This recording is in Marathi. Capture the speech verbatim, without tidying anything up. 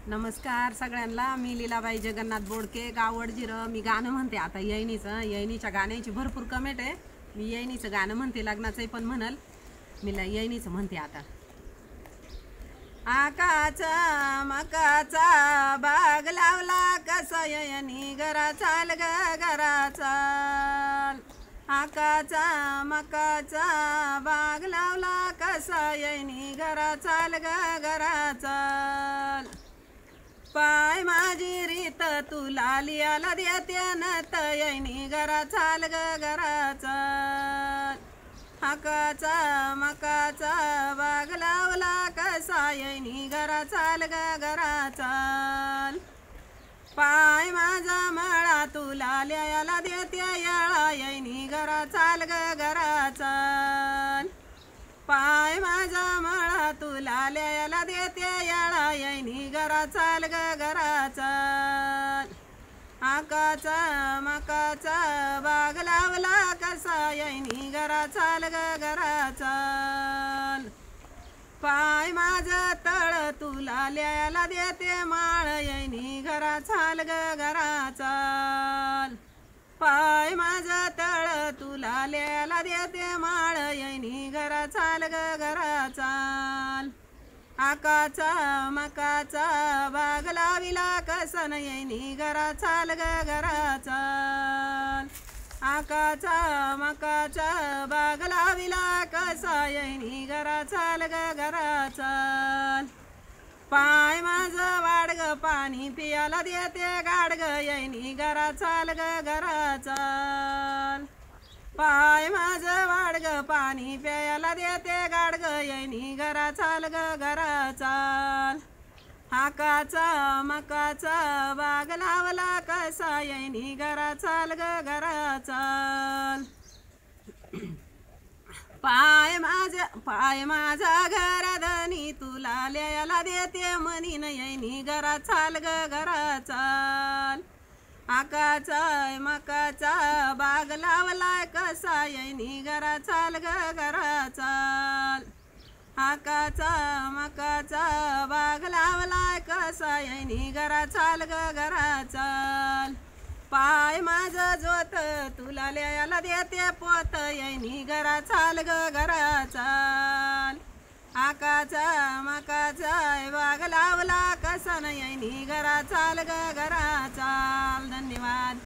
नमस्कार सगळ्यांना। मी लीलाबाई जगन्नाथ बोडके, गाव वडजिरं। मी गाणं म्हणते आता येईनीचं। येईनीच्या गाण्याची भरपूर कमेंट आहे। मी येईनीचं गाणं म्हणते, लग्नाचंही पण म्हणल। मी येईनीचं म्हणते आता। आकाचा मकाचा बाग लावला कसा येईनी घरा चाल ग घरा चाल। आकाचा मकाचा बाग लावला कसा येईनी घरा चाल ग घरा चाल। पाय माझी रीत तुला लियाला देते नत येईनी घरा चाल ग घरा चाल। आकाचा मकाचा बाग लावला कसा येईनी घरा चाल ग घरा चाल। पाय माझा मळा तुला लियाला देते याळा येईनी घरा चाल ग घरा चाल। पाय माझा मळा तुला लियाला देते याळा येईनी घरा चाल ग घरा चाल। आकाचा मकाचा बाग लावला कसा येईनी घरा चाल ग घरा चाल। पाय माझा तळ तुला लियाला देते माळ येईनी घरा चाल ग घरा चाल। पाय माझा तळ तुला लियाला देते माळ येईनी घरा चाल ग घरा चाल। आकाचा मकाचा बाग लाविला कसन येईनी घरा चाल ग घरा चाल। आकाचा मकाचा बाग लाविला कसा येईनी घरा चाल ग घरा चाल। पाय माझं वाडग पाणी पियाला देते गाडग येईनी घरा चाल ग घरा चाल। पाय माझं वाडग पाणी प्यायला देते गाडग येईनी घरा चाल ग घरा चाल। आकाचा मकाचा बाग लावला कसा येईनी घरा चाल ग घरा चाल। पाय माझा पाय माझा घराधनी तुला लियाला देते म्हणीन येईनी घरा चाल ग घरा चाल। आकाचा मकाचा बाग लावलाय कसा येईनी घरा चाल ग घरा चाल। आकाचा मकाचा बाग लावलाय कसा येईनी घरा चाल ग घरा चाल। पाय माझा जोत तुला लियाला देते पोत येईनी घरा चाल ग घरा चाल। आकाचा मकाचा बाग लावला कसा येईनी घरा चाल ग घरा चाल। धन्यवाद।